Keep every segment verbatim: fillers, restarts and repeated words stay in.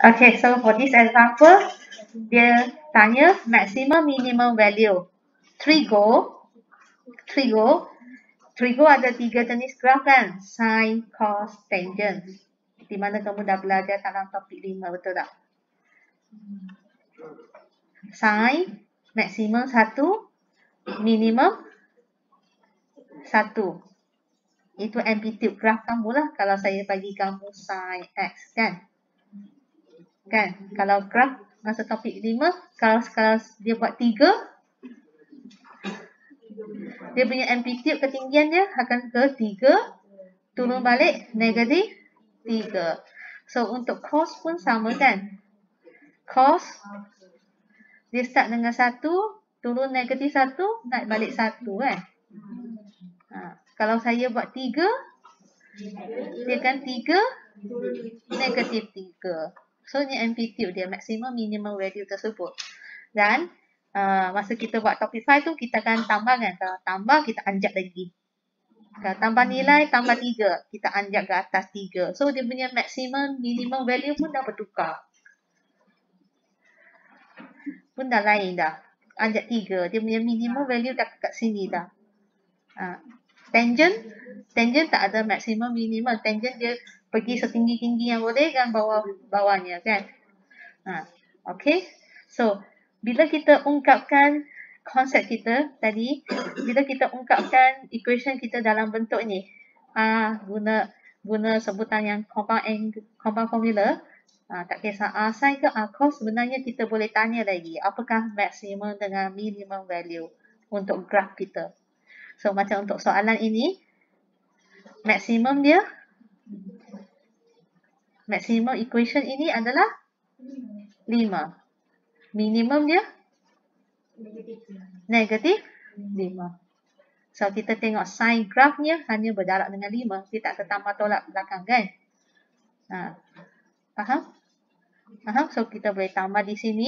Okay, so for this example, dia tanya maximum minimum value. Trigo, trigo, trigo ada tiga jenis graf kan? Sine, cos, tangent. Di mana kamu dah belajar dalam topik lima, betul tak? Sine, maksimum satu, minimum satu. Itu amplitude graf kamu lah kalau saya bagi kamu sin x kan? Kan? Kalau graf masa topik lima, kalau, kalau dia buat tiga, dia punya amplitude ketinggian dia akan ke tiga, turun balik negatif tiga. So untuk cos pun sama kan? Cos dia start dengan satu, turun negatif satu, naik balik satu kan? Ha, kalau saya buat tiga, dia akan tiga, negatif tiga. So ni amplitude dia, maximum minimum value tersebut. Dan uh, masa kita buat topik lima tu, kita akan tambah kan? Kalau tambah, kita anjak lagi. Kalau tambah nilai, tambah tiga. Kita anjak ke atas tiga. So dia punya maximum minimum value pun dah bertukar. Pun dah lain dah. Anjak tiga. Dia punya minimum value dah kat sini dah. Ha. Tangent, tangent tak ada maximum minimum. Tangent dia pergi setinggi-tinggi yang boleh kan bawah bawahnya kan. Ha. Okay. So, bila kita ungkapkan konsep kita tadi, bila kita ungkapkan equation kita dalam bentuk ni, ah guna guna sebutan yang compound angle, compound formula, ah, tak kisah A sin ke A cos, sebenarnya kita boleh tanya lagi apakah maximum dengan minimum value untuk graf kita. So macam untuk soalan ini, maksimum dia, maksimum equation ini adalah lima. Minimum dia negatif lima. So kita tengok sin grafnya hanya berjarak dengan lima. Dia tak ketambah tolak belakang kan? Ha. Faham? Faham? So kita boleh tambah di sini.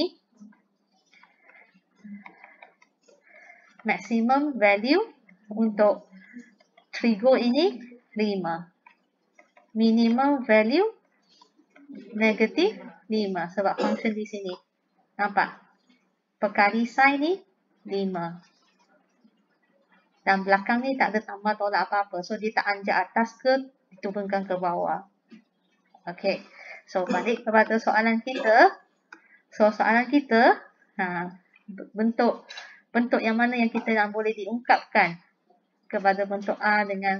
Maximum value untuk trigo ini lima. Minimum value negatif lima. Sebab function di sini. Nampak? Perkali sin ni lima. Dan belakang ni tak ada tambah tolak apa-apa. So dia tak anjak atas ke diturunkan ke bawah. Okay. So balik kepada soalan kita. So soalan kita, ha, bentuk bentuk yang mana yang kita yang boleh diungkapkan kepada bentuk A dengan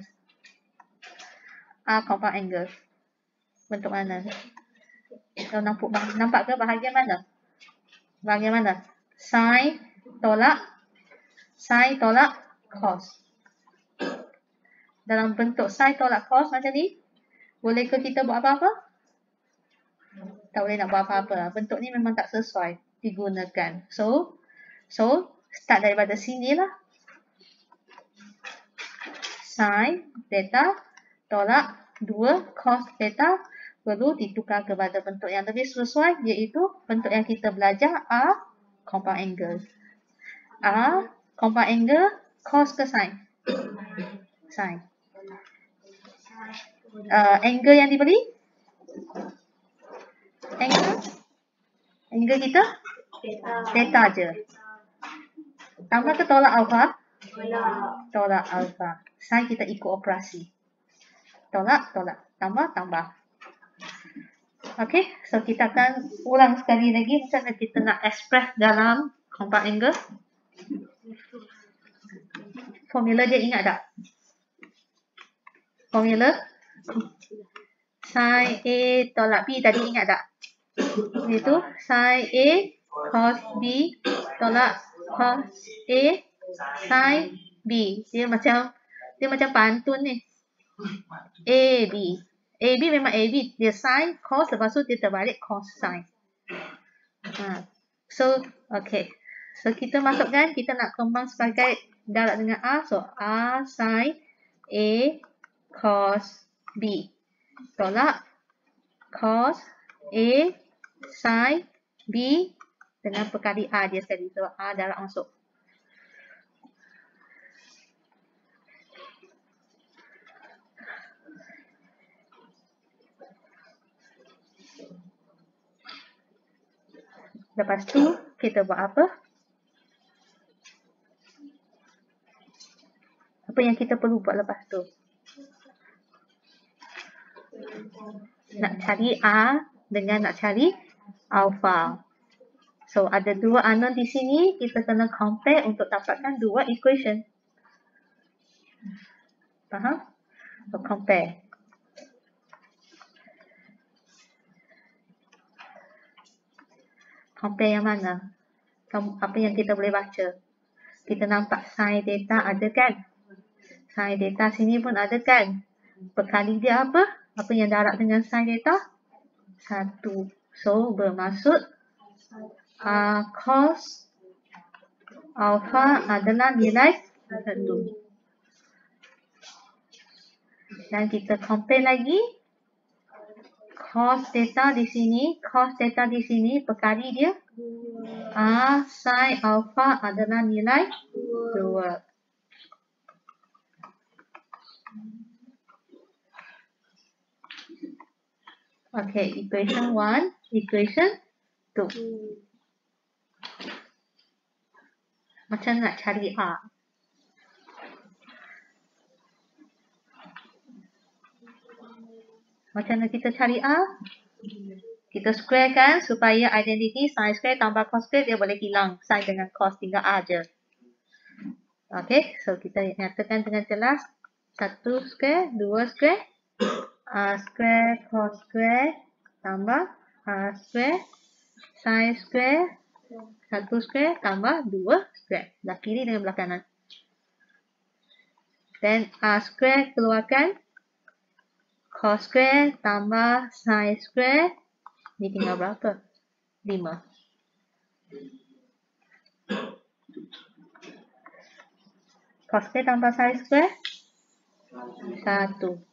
A compound angle. Bentuk mana? Kau nampak, nampak ke bahagian mana? Bahagian mana? Sin tolak sin tolak cos. Dalam bentuk sin tolak cos macam ni, boleh ke kita buat apa-apa? Tak boleh nak buat apa-apa. Bentuk ni memang tak sesuai digunakan. So, so start daripada sini lah. Sin theta tolak dua cos theta perlu ditukar kepada bentuk yang lebih sesuai, iaitu bentuk yang kita belajar A compound angle. A compound angle cos ke sin? Sin. Uh, angle yang diberi? Angle? Angle kita? Theta je. Tambah ke tolak alpha? Tolak alpha. Sin kita ikut operasi. Tolak, tolak. Tambah, tambah. Okay, so kita akan ulang sekali lagi macam mana kita nak express dalam compound angle. Formula dia ingat tak? Formula sin A tolak B tadi ingat tak? Itu sin A cos B tolak cos A sin B. Dia macam dia macam pantun ni. A B. A B memang A B. Dia sin cos, lepas tu dia terbalik cos sin. Ha. So, okay. So kita masukkan, kita nak kembang sebagai darab dengan A. So A sin A cos B tolak cos A sin B dengan perkali A dia sekali. So A darab masuk. Lepas tu, kita buat apa? Apa yang kita perlu buat lepas tu? Nak cari R dengan nak cari alpha. So, ada dua unknown di sini. Kita kena compare untuk dapatkan dua equation. Faham? So, compare. Compare yang mana? Apa yang kita boleh baca? Kita nampak sin theta ada kan? Sin theta sini pun ada kan? Perkali dia apa? Apa yang darab dengan sin theta? Satu. So, bermaksud uh, cos alpha adalah nilai satu. Dan kita compare lagi. Cos theta di sini, cos theta di sini, perkali dia. R sin alpha adalah nilai dua. Okay, equation one, equation two. Macam nak cari R? Macam mana kita cari R? Kita square kan supaya identity sin square tambah cos square dia boleh hilang. Sin dengan cos tinggal R je. Okay, so kita nyatakan dengan jelas. Satu square, dua square. R square cos square tambah R square sin square. Satu square tambah dua square. Belah kiri dengan belah kanan. Then R square keluarkan. Cos square tambah sin square. Ni tinggal berapa? lima. Cos square tambah sin square? satu.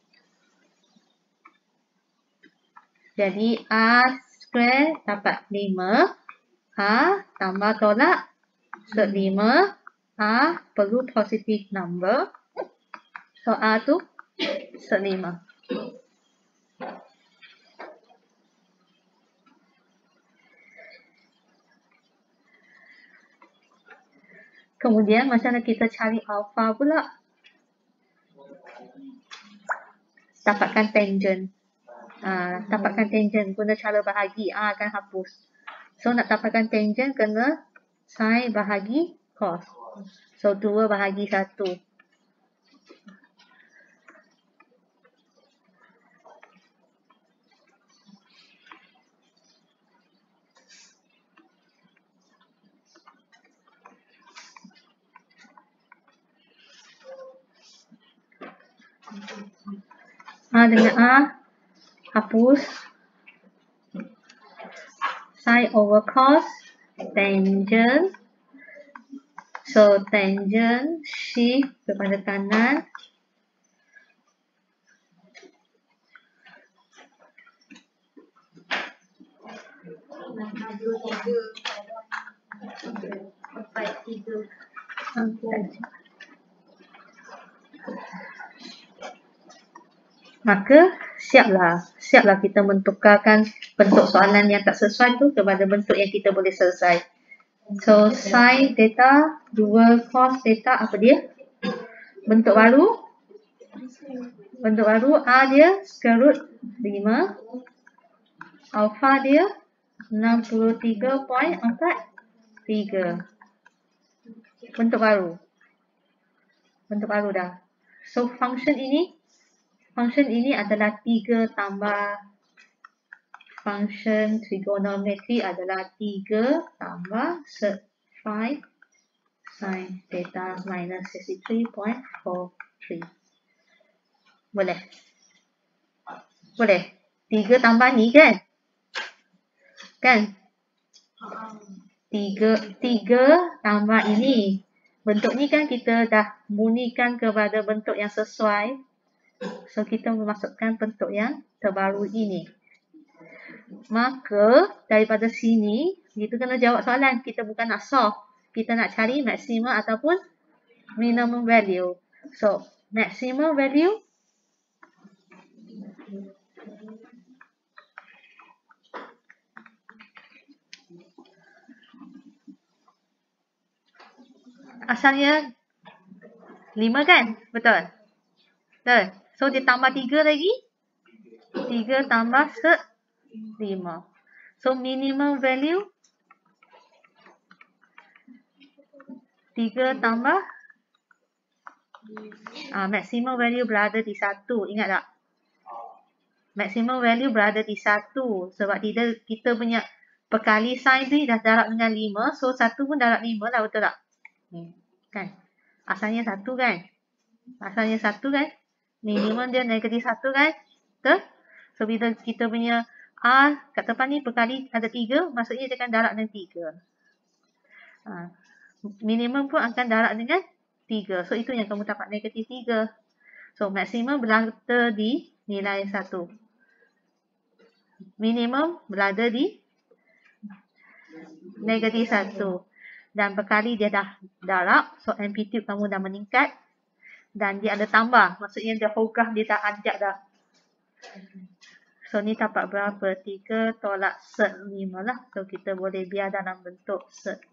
Jadi R square dapat lima. R tambah tolak lima. R perlu positive number. So R tu lima. Kemudian macam mana kita cari alpha pula? Dapatkan tangent. Uh, dapatkan tangent guna cara bahagi. R akan hapus. So nak dapatkan tangent kena sin bahagi cos. So dua bahagi satu. A dengan A hapus. Sin over cos. Tangent. So tangent shift kepada kanan. Maka siaplah, siaplah kita mentukarkan bentuk soalan yang tak sesuai tu kepada bentuk yang kita boleh selesai. So sin theta dua cos theta apa dia? Bentuk baru. Bentuk baru A dia square root lima. Alpha dia enam puluh tiga perpuluhan empat tiga. Bentuk baru. Bentuk baru dah. So function ini Function ini adalah tiga tambah function trigonometry adalah tiga tambah sec phi sin theta minus sixty-three point four three. Boleh? Boleh? tiga tambah ni kan? Kan? tiga, tiga tambah ini. Bentuk ni kan kita dah munikan kepada bentuk yang sesuai. So, kita memasukkan bentuk yang terbaru ini. Maka, daripada sini, kita kena jawab soalan. Kita bukan nak solve. Kita nak cari maximum ataupun minimum value. So, maximum value. asalnya lima kan? Betul? Betul. So, dia tambah tiga lagi. tiga tambah cert lima. So, minimum value tiga tambah ah, maximum value berada di satu. Ingat tak? Maximum value berada di satu. Sebab kita, kita punya perkali sin ni dah darab dengan lima. So, satu pun darab lima lah. Betul tak? Hmm. Kan? Asalnya satu kan? Asalnya satu kan? Minimum dia negatif satu kan? Betul? So, bila kita punya R kat depan ni perkali ada tiga, maksudnya dia akan darab dengan tiga. Ha. Minimum pun akan darab dengan tiga. So, itu yang kamu dapat negatif tiga. So, maksimum berada di nilai satu. Minimum berada di negatif satu. Dan perkali dia dah darab. So, amplitude kamu dah meningkat. Dan dia ada tambah. Maksudnya dia whole graph dia dah anjak dah. So, ni dapat berapa? tiga tolak cert lima lah. So, kita boleh biar dalam bentuk cert